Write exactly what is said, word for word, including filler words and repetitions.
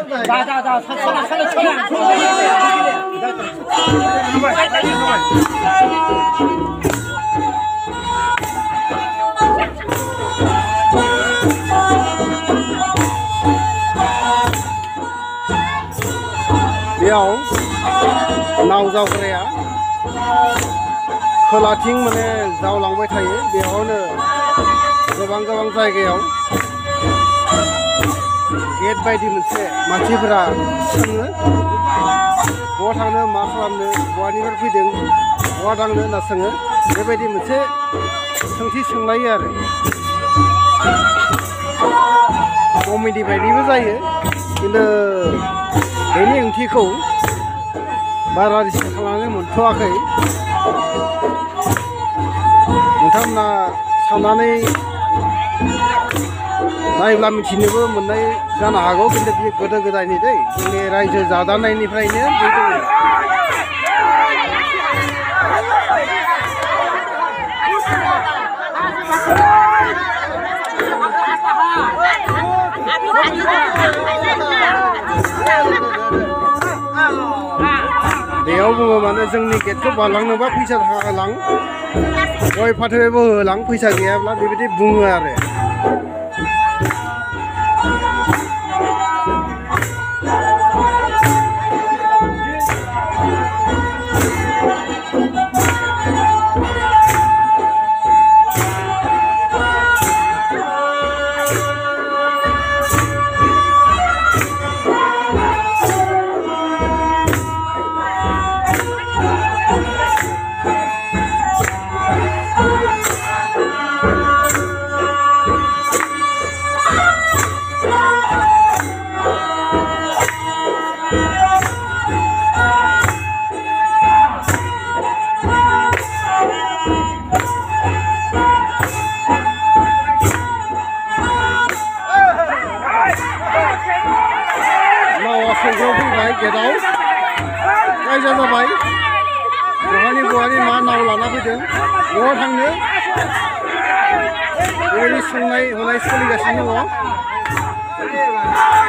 बेयाव नाव जावग्राया खोलाथिं माने जावलांबाय थायो बेयावनो गोबां गोबां जायगायाव गेट बायदि मोनसे मानसिफोरा सोङो बहा थांनो मा खालामनो बहानिफ्राय फैदों बहा थांनो होनना सोङो बेबायदि मोनसे सोंथि सोंलायो आरो कमेडि बायदिबो जायो खिन्थु बेनि ओंथिखौ बारा रिसार्च खालामनो मोनथ'वाखै नोंथांमोना साननानै नायब्ला मिथिनोबो मोननाय जानो हागौ खिन्थु बे गोदो गोदायनि दै जोंनि रायजो जादानायनिफ्रायनो बे दङ बेयाव बुङो माने जोंनि गेटखौ बारलांनोबा फैसा थाखा लां गय फाथैबो होलां फैसा गैयाब्ला बेबायदि बुङो आरो गेटआव रायजा जाबाय बहानि बहानि मा नाव लाना फैदों बहा थांनो बेबायदि सोंनाय हनाय सोलिगासिनो दङ